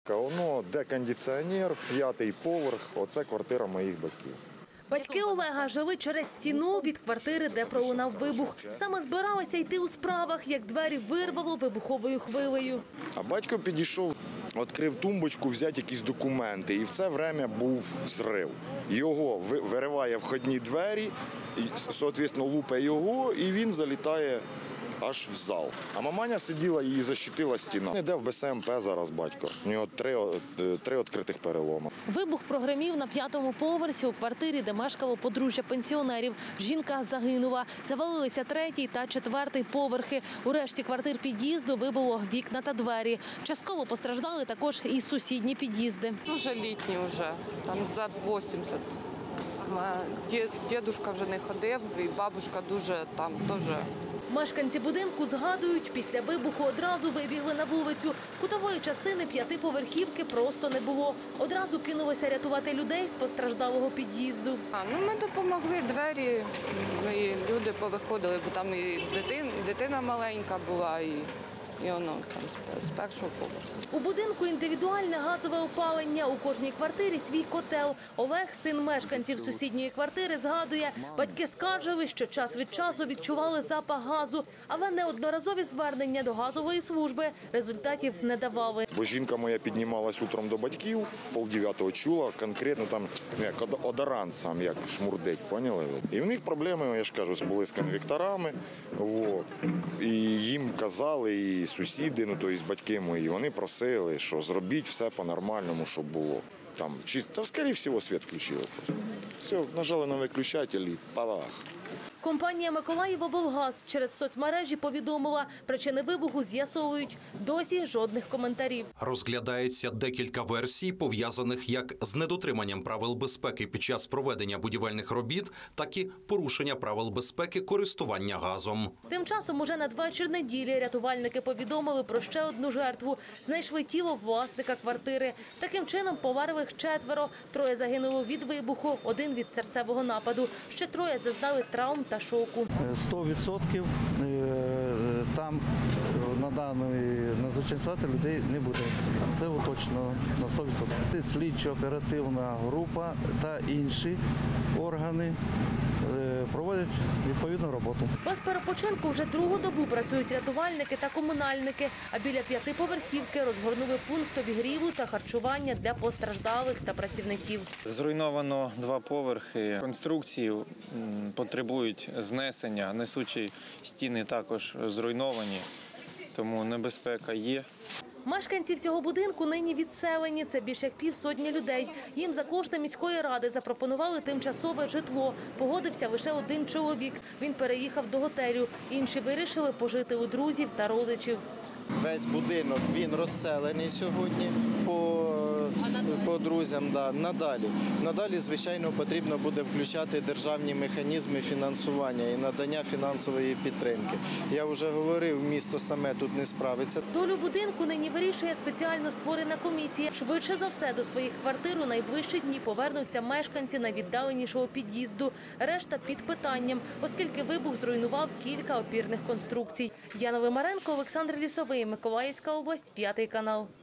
вибухівка, воно де кондиціонер, 5-й поверх, оце квартира моїх батьків. Батьки Олега жили через стіну від квартири, де пролунав вибух. Саме збиралися йти у справах, як двері вирвало вибуховою хвилею. А батько підійшов, відкрив тумбочку, взяти якісь документи. І в це время був взрив. Його вириває входні двері, і, відповідно, лупає його, і він залітає аж в зал. А маманя сиділа, її защитила стіна. Іде в БСМП зараз батько. У нього три відкритих переломи. Вибух прогремів на 5-му поверсі у квартирі, де мешкало подружжя пенсіонерів. Жінка загинула. Завалилися 3-й та 4-й поверхи. У решті квартир під'їзду вибило вікна та двері. Частково постраждали також і сусідні під'їзди. Дуже літні вже, там за 80. Дідушка вже не ходив, і бабушка дуже там теж. Мешканці будинку згадують, після вибуху одразу вибігли на вулицю. Кутової частини 5-поверхівки просто не було. Одразу кинулися рятувати людей з постраждалого під'їзду. Ми допомогли, двері, і люди повиходили, бо там і дитина маленька була, і воно там з першого поверху. У будинку індивідуальне газове опалення. У кожній квартирі свій котел. Олег, син мешканців сусідньої квартири, згадує, батьки скаржили, що час від часу відчували запах газу, але неодноразові звернення до газової служби результатів не давали. Бо жінка моя піднімалась утром до батьків, в 8:30 чула конкретно там, як одорант сам, як шмурдить, поняли? І в них проблеми, я ж кажу, були з конвекторами, і їм казали, і сусіди, тобто батьки мої, вони просили, що зробіть все по-нормальному, щоб було. Там, скоріше всього, світ включили просто. Все, нажали на виключатель і палах. Компанія «Миколаївоблгаз» через соцмережі повідомила, причини вибуху з'ясовують. Досі жодних коментарів. Розглядається декілька версій, пов'язаних як з недотриманням правил безпеки під час проведення будівельних робіт, так і порушення правил безпеки користування газом. Тим часом уже надвечір неділі рятувальники повідомили про ще одну жертву. Знайшли тіло власника квартири. Таким чином померлих 4. 3 загинули від вибуху, 1 від серцевого нападу. Ще 3 зазнали травм та шоку. 100% там на даної надзвичайної ситуації людей не буде. Це точно на 100%. Слідчо-оперативна група та інші органи проводять відповідну роботу. Без перепочинку вже другу добу працюють рятувальники та комунальники, а біля 5-поверхівки розгорнули пункт обігріву та харчування для постраждалих та працівників. Зруйновано 2 поверхи. Конструкції потребують знесення, несучі стіни також зруйновані, тому небезпека є. Мешканці всього будинку нині відселені. Це більше як 50 людей. Їм за кошти міської ради запропонували тимчасове житло. Погодився лише 1 чоловік. Він переїхав до готелю. Інші вирішили пожити у друзів та родичів. Весь будинок, він розселений сьогодні по друзям. Да. Надалі, звичайно, потрібно буде включати державні механізми фінансування і надання фінансової підтримки. Я вже говорив, місто саме тут не справиться. Долю будинку нині вирішує спеціально створена комісія. Швидше за все до своїх квартир у найближчі дні повернуться мешканці найвіддаленішого під'їзду. Решта під питанням, оскільки вибух зруйнував кілька опірних конструкцій. Яна Лимаренко, Олександр Лісовий, Миколаївська область, 5 канал.